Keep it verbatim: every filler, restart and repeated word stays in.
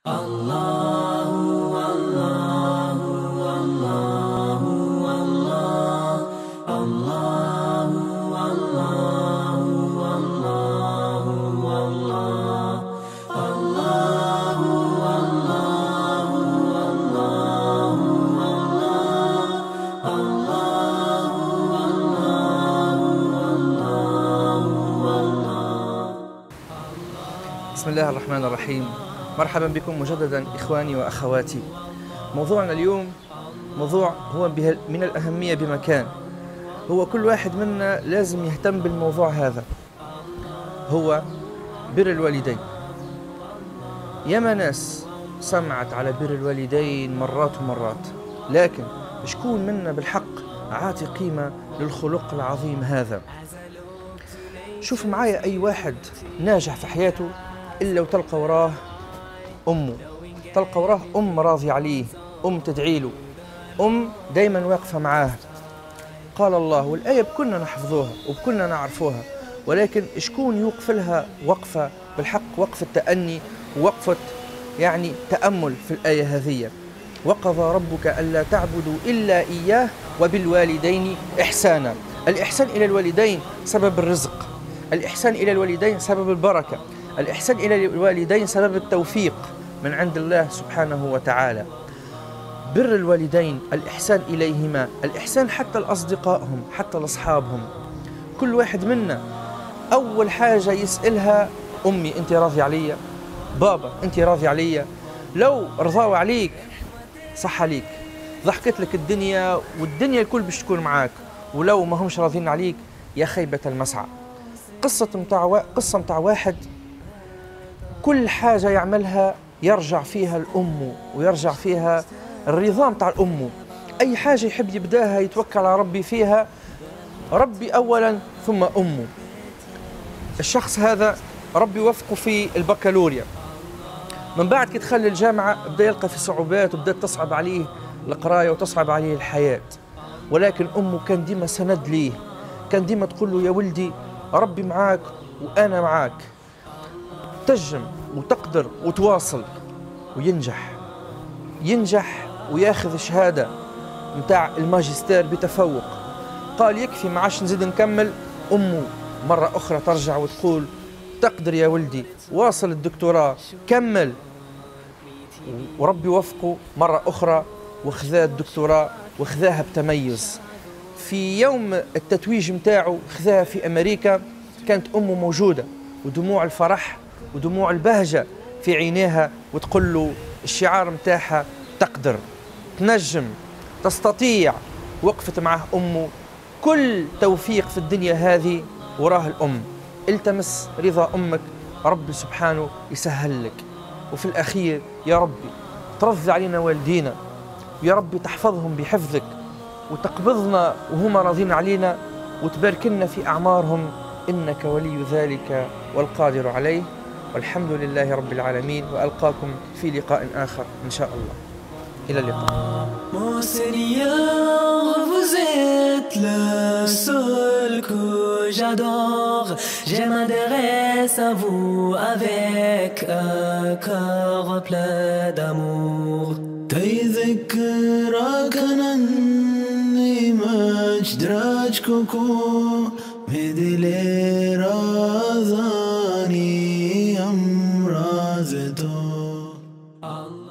الله الله الله الله الله الله الله الله الله بسم الله الرحمن الرحيم. مرحبا بكم مجددا إخواني وأخواتي. موضوعنا اليوم موضوع هو من الأهمية بمكان، هو كل واحد منا لازم يهتم بالموضوع هذا، هو بر الوالدين. ياما ناس سمعت على بر الوالدين مرات ومرات، لكن شكون منا بالحق عاطي قيمة للخلق العظيم هذا؟ شوف معايا أي واحد ناجح في حياته إلا وتلقى وراه أمه، تلقى وراه أم راضي عليه، أم تدعي له، أم دايما واقفة معاه. قال الله، والآية بكلنا نحفظوها وبكلنا نعرفوها، ولكن شكون يوقف لها وقفة بالحق، وقفة تأني ووقفة يعني تأمل في الآية هذه؟ وقضى ربك ألا تعبدوا إلا إياه وبالوالدين إحسانا. الإحسان إلى الوالدين سبب الرزق، الإحسان إلى الوالدين سبب البركة، الإحسان إلى الوالدين سبب التوفيق من عند الله سبحانه وتعالى. بر الوالدين، الإحسان إليهما، الإحسان حتى لأصدقائهم، حتى لأصحابهم. كل واحد منا أول حاجة يسألها أمي أنت راضي عليا؟ بابا أنت راضي عليا؟ لو رضاوا عليك صح عليك، ضحكت لك الدنيا والدنيا الكل باش تكون معاك، ولو ما همش راضين عليك يا خيبة المسعى. قصة متاع وا... قصة متاع واحد كل حاجة يعملها يرجع فيها لأمه ويرجع فيها الرضا متاع الأمه. أي حاجة يحب يبداها يتوكل على ربي فيها، ربي أولا ثم أمه. الشخص هذا ربي وفقه في البكالوريا، من بعد كي دخل الجامعة بدأ يلقى في صعوبات وبدأت تصعب عليه القراية وتصعب عليه الحياة، ولكن أمه كان ديما سند ليه، كان ديما تقول له يا ولدي ربي معاك وأنا معاك، تجم وتقدر وتواصل وينجح ينجح وياخذ شهادة متاع الماجستير بتفوق. قال يكفي ما عادش نزيد نكمل. أمه مرة أخرى ترجع وتقول تقدر يا ولدي، واصل الدكتوراه كمل، وربي وفقه مرة أخرى وخذا الدكتوراه وخذاها بتميز. في يوم التتويج متاعه خذاها في أمريكا، كانت أمه موجودة ودموع الفرح ودموع البهجة في عينيها، وتقول له الشعار متاعها تقدر، تنجم، تستطيع. وقفت معه أمه. كل توفيق في الدنيا هذه وراه الأم. التمس رضا أمك، ربي سبحانه يسهل لك. وفي الأخير يا ربي ترضي علينا والدينا، ويا ربي تحفظهم بحفظك، وتقبضنا وهم راضين علينا، وتبارك لنا في أعمارهم، إنك ولي ذلك والقادر عليه. والحمد لله رب العالمين، وألقاكم في لقاء آخر إن شاء الله. إلى اللقاء. Mon Seigneur, vous êtes le seul que j'adore. Je m'adresse à vous avec un cœur plein d'amour. تذكرك أنني مجدرج كوكو بدلي رازاني أمرازتو.